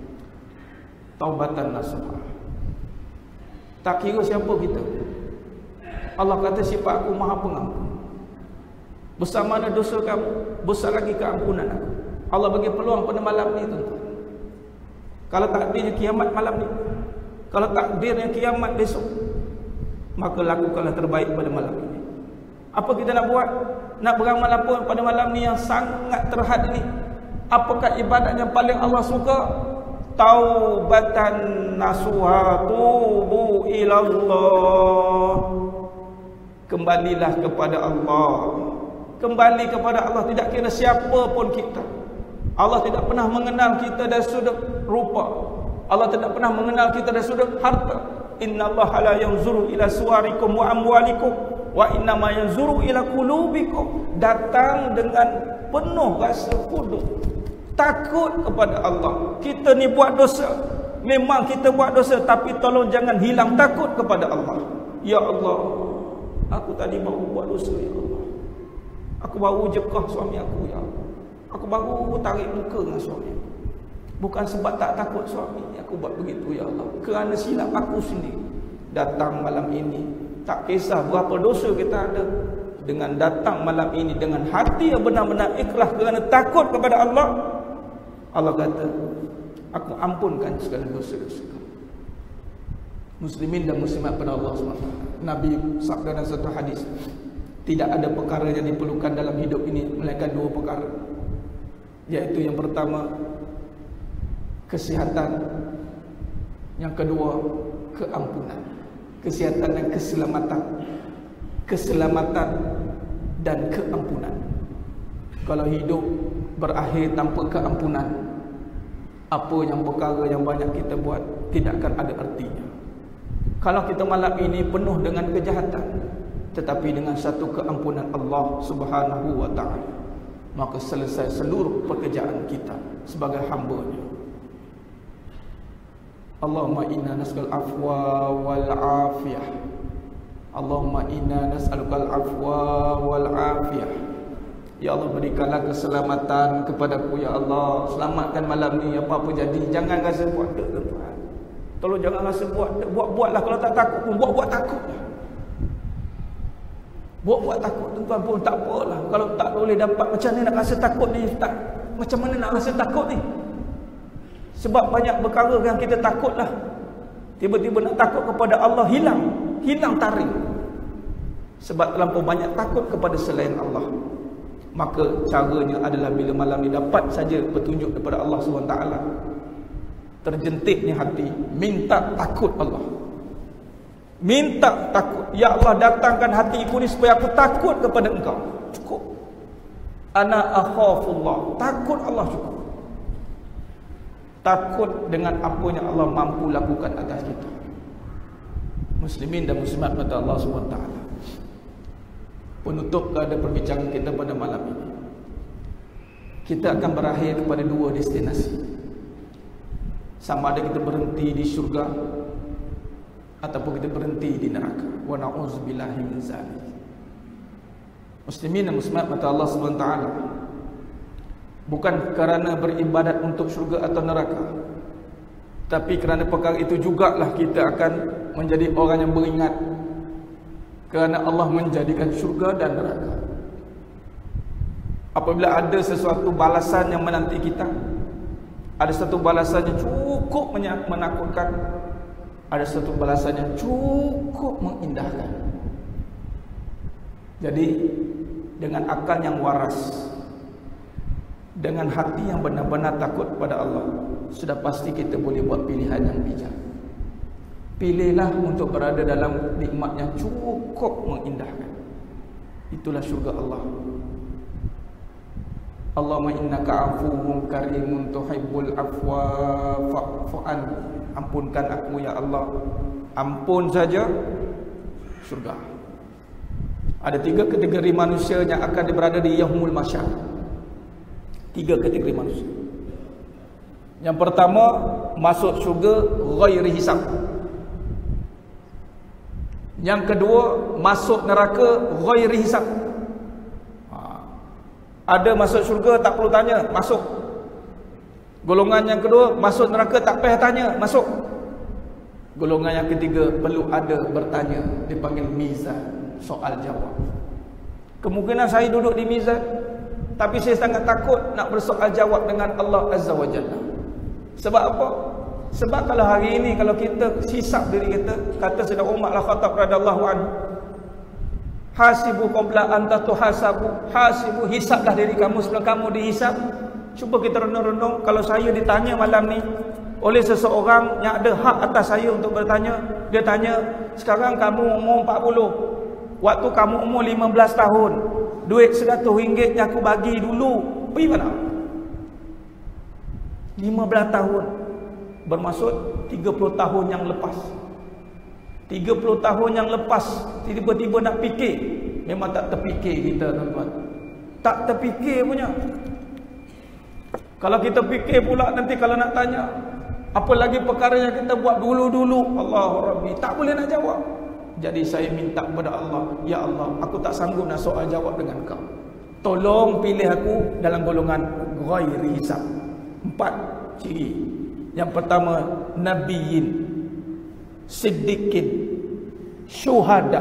taubatan nasuha. Tak kira siapa kita, Allah kata sifat aku maha pengampun. Besar mana dosa kamu, besar lagi keampunan aku. Allah bagi peluang pada malam ni, tuan-tuan. Kalau takdirnya kiamat malam ni, kalau takdirnya kiamat besok, maka lakukanlah terbaik pada malam ini. Apa kita nak buat? Nak beramal apa pada malam ni yang sangat terhad ni? Apakah ibadat yang paling Allah suka? Taubatan nasuha, tubu ilallah. Kembalilah kepada Allah. Kembali kepada Allah, tidak kira siapa pun kita. Allah tidak pernah mengenal kita dari sudut rupa. Allah tidak pernah mengenal kita dari sudut harta. Innallaha la yanzuru ila suwarikum wa amwalikum wa innama yanzuru ila qulubikum. Datang dengan penuh rasa kudus, takut kepada Allah. Kita ni buat dosa, memang kita buat dosa, tapi tolong jangan hilang takut kepada Allah. Ya Allah, aku tadi baru buat dosa, ya Allah. Aku baru jekah suami aku, ya Allah. Aku baru tarik muka dengan suami aku. Bukan sebab tak takut suami aku buat begitu, ya Allah, kerana silap aku sendiri. Datang malam ini, tak kisah berapa dosa kita ada, dengan datang malam ini dengan hati yang benar-benar ikhlas kerana takut kepada Allah, Allah kata, aku ampunkan segala dosa-dosa kamu. Muslimin dan muslimat pada Allah SWT, Nabi sabda dalam satu hadis, tidak ada perkara yang diperlukan dalam hidup ini melainkan dua perkara, iaitu yang pertama kesihatan, yang kedua keampunan. Kesihatan dan keselamatan, keselamatan dan keampunan. Kalau hidup berakhir tanpa keampunan, apa yang perkara yang banyak kita buat tidak akan ada artinya. Kalau kita malam ini penuh dengan kejahatan, tetapi dengan satu keampunan Allah Subhanahu wa ta'ala, maka selesai seluruh pekerjaan kita sebagai hamba-Nya. Allahumma inna nas'al afwa wal afiyah. Allahumma inna nas'alukal afwa wal afiyah. Ya Allah, berikanlah keselamatan kepadaku, ya Allah. Selamatkan malam ni, apa-apa jadi. Jangan rasa buat tak, tuan-tuan. Tolong jangan rasa buatlah. Kalau tak takut pun buat takutlah. Buat takut, tuan-tuan, pun tak apalah. Kalau tak boleh dapat, macam mana nak rasa takut ni? Macam mana nak rasa takut ni? Sebab banyak perkara yang kita takutlah. Tiba-tiba nak takut kepada Allah, hilang taring. Sebab terlampau banyak takut kepada selain Allah. Maka caranya adalah bila malam ni dapat saja petunjuk daripada Allah SWT, terjentiknya hati, minta takut Allah. Minta takut, ya Allah, datangkan hatiku ni supaya aku takut kepada Engkau. Cukup. Ana akhafullah, takut Allah cukup. Takut dengan apa yang Allah mampu lakukan atas kita. Muslimin dan muslimat pada Allah SWT, penutup kepada perbincangan kita pada malam ini, kita akan berakhir kepada dua destinasi. Sama ada kita berhenti di syurga ataupun kita berhenti di neraka. Wa na'udzubillahi min zalik. Muslimin dan muslimat pada Allah SWT, bukan kerana beribadat untuk syurga atau neraka, tapi kerana perkara itu jugalah kita akan menjadi orang yang beringat, kerana Allah menjadikan syurga dan neraka. Apabila ada sesuatu balasan yang menanti kita, ada satu balasan yang cukup menakutkan, ada satu balasan yang cukup mengindahkan. Jadi dengan akal yang waras, dengan hati yang benar-benar takut pada Allah, sudah pasti kita boleh buat pilihan yang bijak. Pilihlah untuk berada dalam nikmat yang cukup mengindahkan. Itulah syurga Allah. Allahumma innaka afuwun karimun tuhibbul afwa fa'fu anni. Ampunkan aku, ya Allah. Ampun saja, syurga. Ada 3 kategori manusia yang akan berada di yaumul mahsyar. 3 kategori manusia. Yang pertama, masuk syurga ghairi hisab. Yang kedua, masuk neraka ghairi hisab. Ada masuk syurga tak perlu tanya, masuk. Golongan yang kedua, masuk neraka tak payah tanya, masuk. Golongan yang ketiga, perlu ada bertanya, dipanggil mizan, soal jawab. Kemungkinan saya duduk di mizan, tapi saya sangat takut nak bersoal jawab dengan Allah Azza wa Jalla. Sebab apa? Sebab kalau hari ini, kalau kita hisap diri kita, kata Sayyidina Umar Al-Khattab radhiyallahu anhu, hasibu qabla an tatuhasabu, hasibu, hisaplah diri kamu sebelum kamu dihisap. Cuba kita renung-renung, kalau saya ditanya malam ni oleh seseorang yang ada hak atas saya untuk bertanya, dia tanya, sekarang kamu umur 40, waktu kamu umur 15 tahun, duit RM100 yang aku bagi dulu pergi mana? 15 tahun, bermaksud 30 tahun yang lepas. 30 tahun yang lepas, tiba-tiba nak fikir. Memang tak terfikir kita, tuan-tuan. Tak terfikir punya. Kalau kita fikir pula nanti kalau nak tanya, apa lagi perkara yang kita buat dulu-dulu, Allah Rabbi, tak boleh nak jawab. Jadi saya minta kepada Allah, ya Allah, aku tak sanggup nak soal jawab dengan kau. Tolong pilih aku dalam golongan ghairi hisab. 4 ciri. Yang pertama, nabiyyin, siddiqin, syuhada,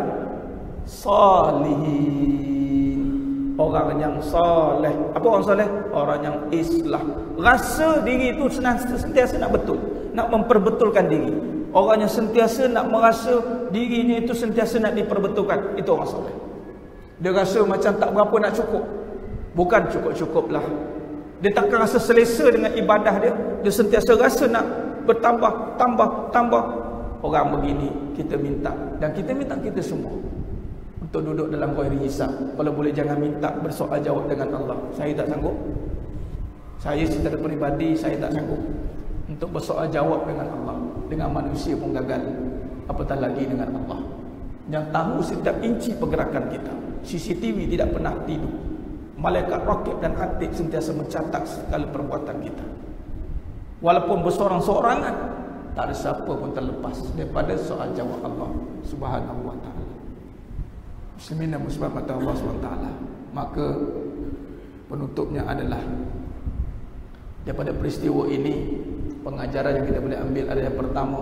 salihin. Orang yang soleh. Apa orang soleh? Orang yang islah. Rasa diri itu sentiasa nak betul, nak memperbetulkan diri. Orang yang sentiasa nak merasa dirinya itu sentiasa nak diperbetulkan, itu orang soleh. Dia rasa macam tak berapa nak cukup. Bukan cukup-cukuplah. Dia takkan rasa selesa dengan ibadah dia. Dia sentiasa rasa nak bertambah, tambah. Orang begini kita minta, dan kita minta kita semua untuk duduk dalam ghairi hisab. Kalau boleh jangan minta bersoal jawab dengan Allah. Saya tak sanggup. Saya secara peribadi saya tak sanggup untuk bersoal jawab dengan Allah. Dengan manusia pun gagal, apatah lagi dengan Allah yang tahu setiap inci pergerakan kita. CCTV tidak pernah tidur. Malaikat rakib dan atid sentiasa mencatat segala perbuatan kita. Walaupun bersorang-sorangan, tak ada siapa pun terlepas daripada soal jawab Allah Subhanahu wa ta'ala. Muslimin dan muslimat Allah Subhanahu wa ta'ala. Maka penutupnya adalah, daripada peristiwa ini, pengajaran yang kita boleh ambil adalah yang pertama,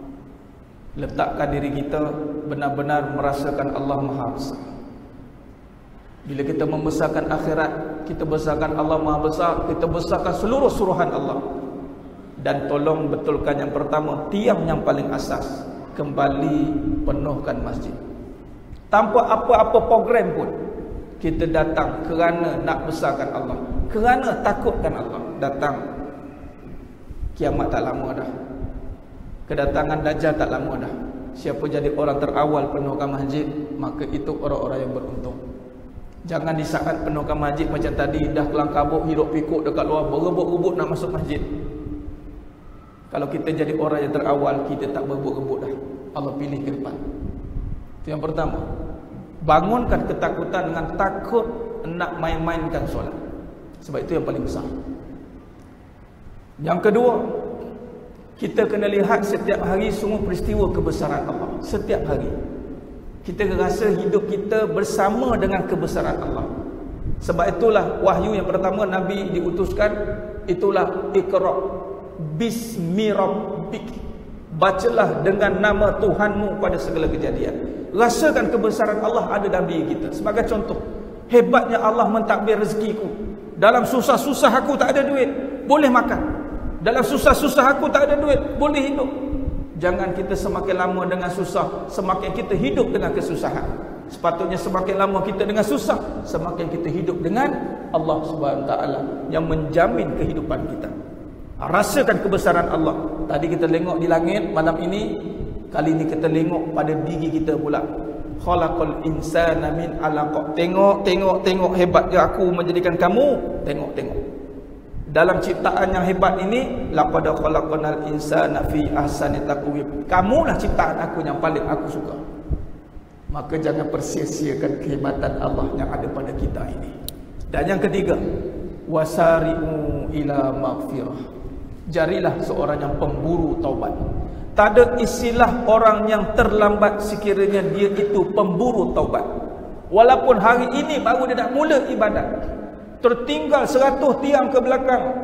letakkan diri kita benar-benar merasakan Allah Maha Besar. Bila kita membesarkan akhirat, kita besarkan Allah Maha Besar, kita besarkan seluruh suruhan Allah. Dan tolong betulkan yang pertama, tiang yang paling asas, kembali penuhkan masjid. Tanpa apa-apa program pun, kita datang kerana nak besarkan Allah, kerana takutkan Allah. Datang. Kiamat tak lama dah. Kedatangan Dajjal tak lama dah. Siapa jadi orang terawal penuhkan masjid, maka itu orang-orang yang beruntung. Jangan di saat penuhkan masjid macam tadi, dah kelang kabut, hidup pikuk dekat luar, berebut-rebut nak masuk masjid. Kalau kita jadi orang yang terawal, kita tak berebut-rebut dah. Allah pilih ke depan. Itu yang pertama. Bangunkan ketakutan dengan takut nak main-mainkan solat. Sebab itu yang paling besar. Yang kedua, kita kena lihat setiap hari semua peristiwa kebesaran Allah. Setiap hari kita rasa hidup kita bersama dengan kebesaran Allah. Sebab itulah wahyu yang pertama Nabi diutuskan, itulah Iqra bismi rabbik, bacalah dengan nama Tuhanmu pada segala kejadian. Rasakan kebesaran Allah ada dalam diri kita. Sebagai contoh, hebatnya Allah mentadbir rezekiku. Dalam susah-susah aku tak ada duit, boleh makan. Dalam susah-susah aku tak ada duit, boleh hidup. Jangan kita semakin lama dengan susah, semakin kita hidup dengan kesusahan. Sepatutnya semakin lama kita dengan susah, semakin kita hidup dengan Allah Subhanahu wa ta'ala yang menjamin kehidupan kita. Rasakan kebesaran Allah. Tadi kita tengok di langit, malam ini, kali ini kita tengok pada diri kita pula. Khalaqal insana min 'alaq. Tengok hebatnya aku menjadikan kamu. Tengok. Dalam ciptaan yang hebat ini, laqad khalaqnal insana fi ahsani taqwim. Kamulah ciptaan aku yang paling aku suka. Maka jangan persia-siakan kehebatan Allah yang ada pada kita ini. Dan yang ketiga, wasari'u ila maghfirah. Jarilah seorang yang pemburu taubat. Tak ada istilah orang yang terlambat sekiranya dia itu pemburu taubat. Walaupun hari ini baru dia nak mula ibadat, tertinggal 100 tiang ke belakang,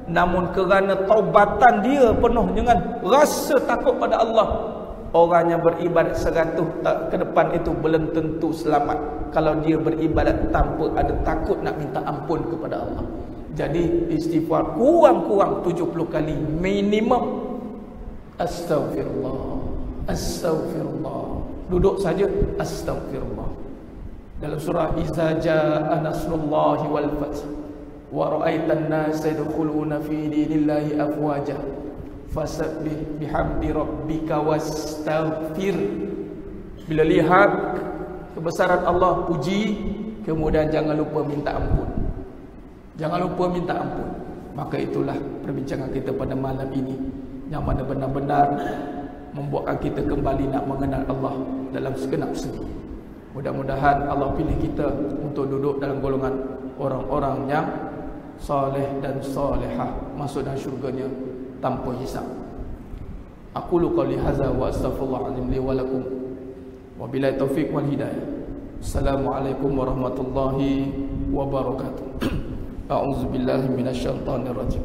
namun kerana taubatan dia penuh dengan rasa takut pada Allah, orang yang beribadat 100 ke depan itu belum tentu selamat kalau dia beribadat tanpa ada takut nak minta ampun kepada Allah. Jadi istighfar kurang-kurang 70 kali minimum. Astaghfirullah, astaghfirullah. Duduk saja astaghfirullah. Dalam surah Iza jaa nasrullahi wal fath wa ra'aitan nasa yadkhuluna fi dinillahi afwaja fasabbih bihamdi rabbika wastaghfir. Bila lihat kebesaran Allah, puji, kemudian jangan lupa minta ampun. Jangan lupa minta ampun. Maka itulah perbincangan kita pada malam ini, yang mana benar-benar membuatkan kita kembali nak mengenal Allah dalam segenap segi. Mudah-mudahan Allah pilih kita untuk duduk dalam golongan orang-orang yang soleh dan solehah, masuk dalam syurganya tanpa hisab. Aqulu qawli hadza wa astaghfirullahalazim li wa lakum wa billahi taufiq wal hidayah. Assalamualaikum warahmatullahi wabarakatuh. A'udzu billahi minasyaitonir rajim.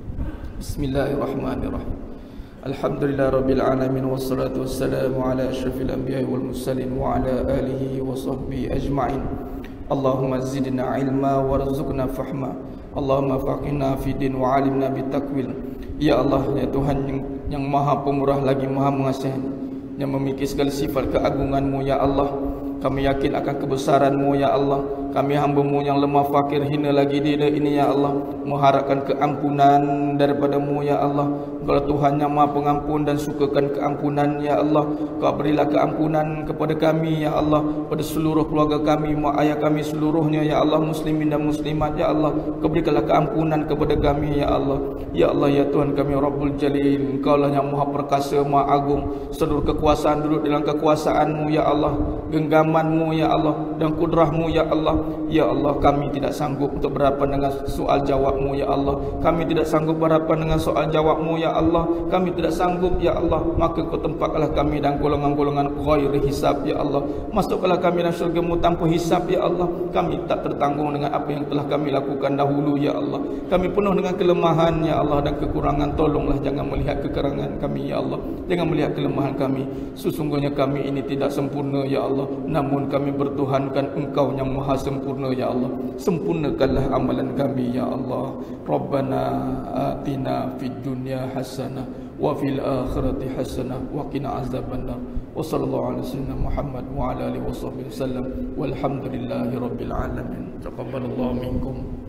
Bismillahirrahmanirrahim. Alhamdulillah rabbil alamin, wassalatu wassalamu ala asyrafil anbiya'i wal mursalin wa ala alihi wa sahbihi ajma'in. Allahumma zidna ilma warzuqna fahma. Allahumma faqihna fi din wa alimna bitakwil. Ya Allah, ya Tuhan yang maha pemurah lagi maha mengasihi, yang memiliki segala sifat keagungan-Mu ya Allah. Kami yakin akan kebesaran-Mu ya Allah. Kami hamba-Mu yang lemah, fakir, hina lagi diri ini ya Allah, mengharapkan keampunan daripada-Mu ya Allah. Engkau Tuhan yang maha pengampun dan sukakan keampunan ya Allah. Kau berilah keampunan kepada kami ya Allah, pada seluruh keluarga kami, mak ayah kami seluruhnya ya Allah, muslimin dan muslimat ya Allah. Kau berikanlah keampunan kepada kami ya Allah. Ya Allah ya Tuhan kami Rabbul Jalil, Engkau lah yang maha perkasa, maha agung. Seluruh kekuasaan duduk dalam kekuasaan-Mu ya Allah, genggaman-Mu ya Allah, dan kudrah-Mu ya Allah. Ya Allah, kami tidak sanggup untuk berhadapan dengan soal jawab-Mu ya Allah. Kami tidak sanggup berhadapan dengan soal jawab-Mu ya Allah. Kami tidak sanggup ya Allah. Maka Kau tempatkanlah kami dan golongan-golongan ghairi hisab ya Allah. Masukkanlah kami dalam syurga-Mu tanpa hisab ya Allah. Kami tak tertanggung dengan apa yang telah kami lakukan dahulu ya Allah. Kami penuh dengan kelemahan ya Allah dan kekurangan. Tolonglah jangan melihat kekurangan kami ya Allah. Jangan melihat kelemahan kami. Sesungguhnya kami ini tidak sempurna ya Allah, namun kami bertuhankan Engkau yang maha sempurna ya Allah. Sempurnakanlah amalan kami ya Allah. Rabbana atina fid dunya hasanah wa fil akhirati hasanah wa qina azabannar. Wa sallallahu ala sayyidina Muhammad wa ala alihi washabbihi wasallam. Walhamdulillahi rabbil alamin. Taqabbalallahu minkum.